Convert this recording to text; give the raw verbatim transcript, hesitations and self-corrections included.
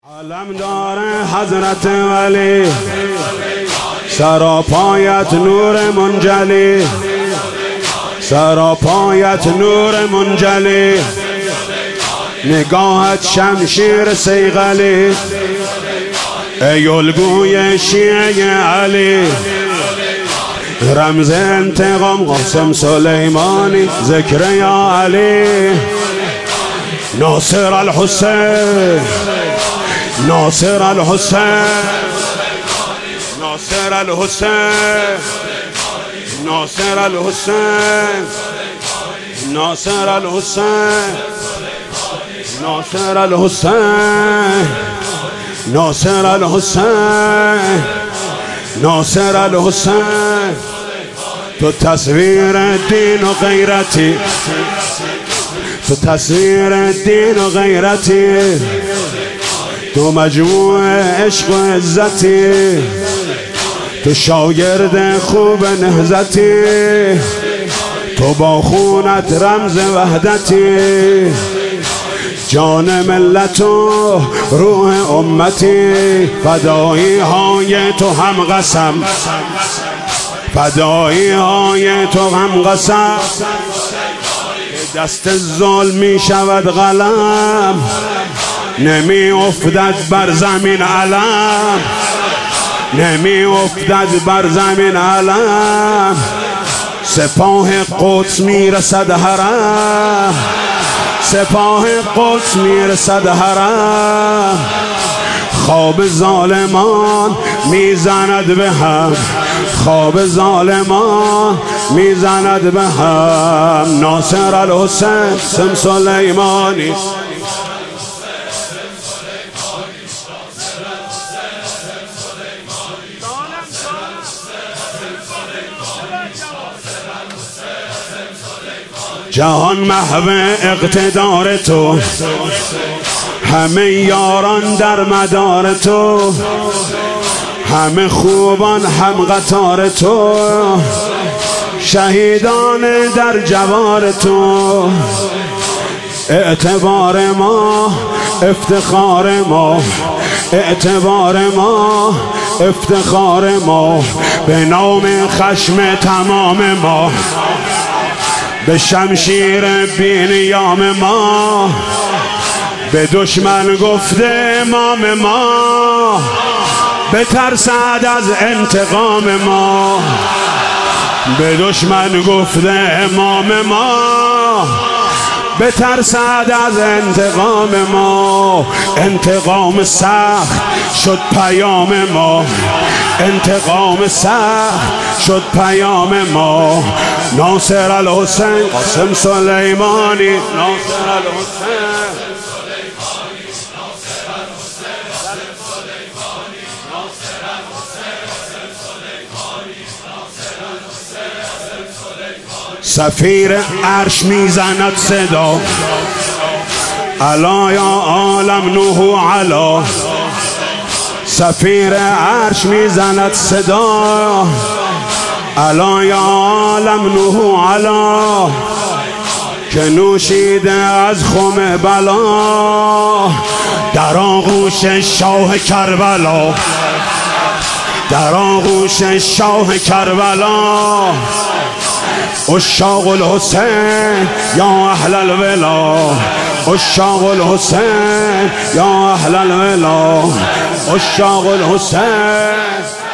عالم داره حضرت ولی، سراپایت نور منجلی، سراپایت نور منجلی، نگاهت شمشیر صیقلی، ای الگوی شیعه علی، رمز انتقام قاسم سلیمانی، ذکر یا علی، ناصر الحسین، ناصر الحسین، ناصر الحسین، ناصر الحسین، ناصر الحسین، ناصر الحسین، ناصر الحسین، ناصر الحسین. تو تصویر دین و غیرتی، تو تصویر دین و غیرتی، تو مجموع عشق و عزتی، تو شاگرد خوب نهضتی، تو با خونت رمز وحدتی، جان ملت و روح امتی، فدایی های تو هم قسم، فدایی های تو هم قسم، دست ظلم می شود قلم، نمی افتد بر زمین علم، نمی افتد بر زمین علم، سپاه قدس می رسد حرم، سپاه قدس می رسد حرم، خواب ظالمان می زند به هم، خواب ظالمان می زند به هم. ناصر الحسین سم سلیمانی، جهان محو اقتدار تو، همه یاران در مدار تو، همه خوبان هم قطار تو، شهیدان در جوار تو، اعتبار ما افتخار ما، اعتبار ما افتخار ما، به نام خشم تمام ما، به شمشیر بی نیام ما، به دشمن گفته امام ما، بترسد از انتقام ما، به دشمن گفته امام ما، بترسد از انتقام ما. انتقام سخت شد پیام ما، انتقام سخت شد پیام ما. ناصر الحسین قاسم سلیمانی، ناصر الحسین، سفیر عرش میزند صدا، علا یا عالم نوح علا، سفیر عرش میزند صدا، علا یا عالم نوح علا، که نوشیده از خم بلا، در آغوش شاه کربلا، در آغوش شاه کربلا. عشاق الحسین یا اهل الولا، عشاق الحسین یا اهل الولا، عشاق الحسین.